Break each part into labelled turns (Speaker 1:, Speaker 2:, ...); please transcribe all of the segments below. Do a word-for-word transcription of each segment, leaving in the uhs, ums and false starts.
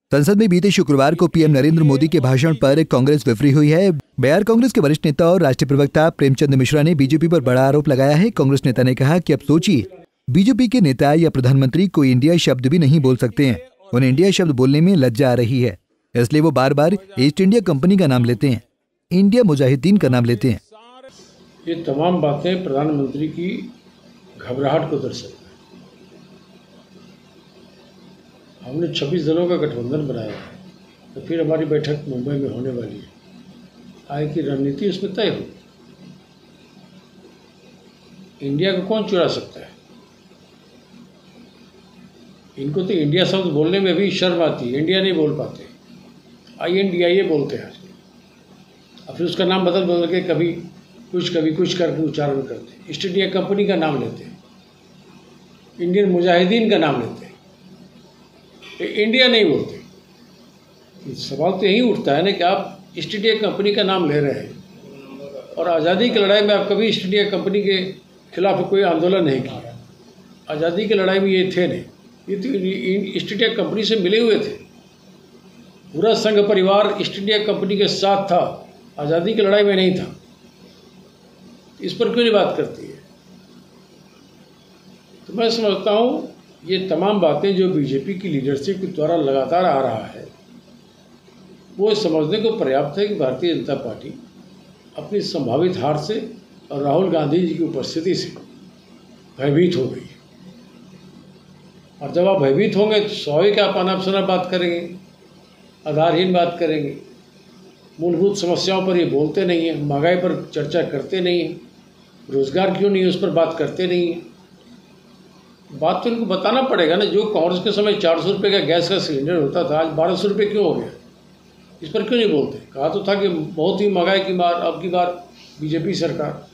Speaker 1: संसद में बीते शुक्रवार को पीएम नरेंद्र मोदी के भाषण पर कांग्रेस विफरी हुई है। बिहार कांग्रेस के वरिष्ठ नेता और राष्ट्रीय प्रवक्ता प्रेमचंद मिश्रा ने बीजेपी पर बड़ा आरोप लगाया है। कांग्रेस नेता ने कहा कि अब सोचिए, बीजेपी के नेता या प्रधानमंत्री कोई इंडिया शब्द भी नहीं बोल सकते हैं। उन्हें इंडिया शब्द बोलने में लज्जा आ रही है, इसलिए वो बार बार ईस्ट इंडिया कंपनी का नाम लेते हैं, इंडिया मुजाहिदीन का नाम लेते हैं।
Speaker 2: ये तमाम बातें प्रधानमंत्री की घबराहट को दर्शाती है। हमने छब्बीस दलों का गठबंधन बनाया है, तो फिर हमारी बैठक मुंबई में होने वाली है। आगे की रणनीति उसमें तय हो। इंडिया को कौन चुरा सकता है? इनको तो इंडिया शब्द बोलने में भी शर्म आती है, इंडिया नहीं बोल पाते, आई एन डी आई ए बोलते हैं। और फिर उसका नाम बदल बदल के कभी कुछ कभी कुछ करके उच्चारण करते हैं। ईस्ट इंडिया कंपनी का नाम लेते हैं, इंडियन मुजाहिदीन का नाम लेते हैं, इंडिया नहीं बोलते। सवाल तो यही उठता है ना कि आप ईस्ट इंडिया कंपनी का नाम ले रहे हैं और आज़ादी की लड़ाई में आप कभी ईस्ट इंडिया कंपनी के खिलाफ कोई आंदोलन नहीं किया। आज़ादी की लड़ाई में ये थे नहीं, ये तो ईस्ट इंडिया कंपनी से मिले हुए थे। पूरा संघ परिवार ईस्ट इंडिया कंपनी के साथ था, आज़ादी की लड़ाई में नहीं था। इस पर क्यों नहीं बात करती है? तो मैं समझता हूँ ये तमाम बातें जो बीजेपी की लीडरशिप के द्वारा लगातार आ रहा है, वो समझने को पर्याप्त है कि भारतीय जनता पार्टी अपनी संभावित हार से और राहुल गांधी जी की उपस्थिति से भयभीत हो गई है। और जब आप भयभीत होंगे तो स्वाभाविक आप अनाप बात करेंगे, आधारहीन बात करेंगे, मूलभूत समस्याओं पर ये बोलते नहीं हैं, महंगाई पर चर्चा करते नहीं हैं, रोजगार क्यों नहीं है उस पर बात करते नहीं हैं। बात तो इनको बताना पड़ेगा ना। जो कांग्रेस के समय चार सौ रुपये का गैस का सिलेंडर होता था, आज बारह सौ रुपये क्यों हो गया? इस पर क्यों नहीं बोलते? कहा तो था कि बहुत ही महंगाई की मार, अब की बार बीजेपी सरकार,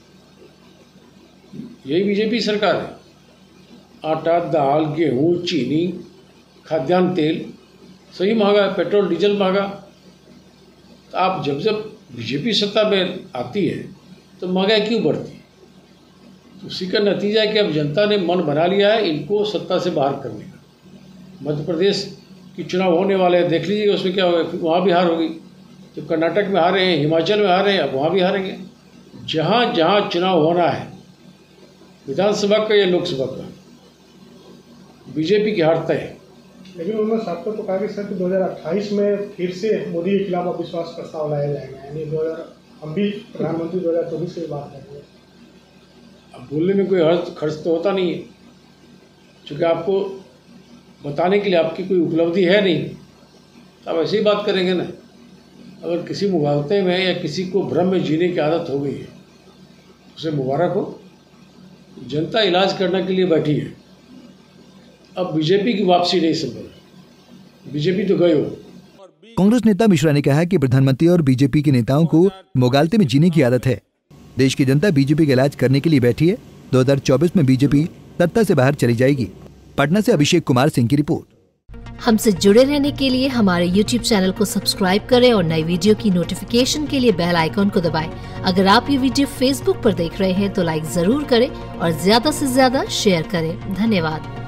Speaker 2: यही बीजेपी सरकार है। आटा, दाल, गेहूँ, चीनी, खाद्यान्न तेल सही महंगा है, पेट्रोल डीजल महंगा। तो आप जब जब बीजेपी सत्ता में आती है तो महंगाई क्यों बढ़ती है? तो उसी का नतीजा है कि अब जनता ने मन बना लिया है इनको सत्ता से बाहर करने का। मध्य प्रदेश की चुनाव होने वाले हैं, देख लीजिए उसमें क्या होगा। वहाँ भी हार होगी, तो कर्नाटक में हारे हैं, हिमाचल में हारे हैं, अब वहाँ भी हारेंगे। जहाँ जहाँ चुनाव होना है, विधानसभा का या लोकसभा का, बीजेपी की हार तय है।
Speaker 3: लेकिन उन्होंने साफ तौर पर कहा कि सर दो हज़ार अट्ठाईस में फिर से मोदी के खिलाफ अविश्वास प्रस्ताव लाया जाएगा, यानी दो हज़ार हम भी प्रधानमंत्री दो हज़ार चौबीस से बात करेंगे।
Speaker 2: अब बोलने में कोई हर्ष खर्च तो होता नहीं है, क्योंकि आपको बताने के लिए आपकी कोई उपलब्धि है नहीं, तो आप ऐसे ही बात करेंगे ना। अगर किसी मुगालते में या किसी को भ्रम में जीने की आदत हो गई है, उसे मुबारक हो। जनता इलाज करने के लिए बैठी है। अब बीजेपी की वापसी नहीं संभव, बीजेपी तो गई हो।
Speaker 1: कांग्रेस नेता मिश्रा ने कहा कि प्रधानमंत्री और बीजेपी के नेताओं को मुगालते में जीने की आदत है। देश की जनता बीजेपी का इलाज करने के लिए बैठी है। दो हज़ार चौबीस में बीजेपी सत्ता से बाहर चली जाएगी। पटना से अभिषेक कुमार सिंह की रिपोर्ट।
Speaker 4: हमसे जुड़े रहने के लिए हमारे यूट्यूब चैनल को सब्सक्राइब करें और नई वीडियो की नोटिफिकेशन के लिए बेल आइकॉन को दबाएं। अगर आप ये वीडियो फेसबुक पर देख रहे हैं तो लाइक जरूर करें और ज्यादा से ज्यादा शेयर करें। धन्यवाद।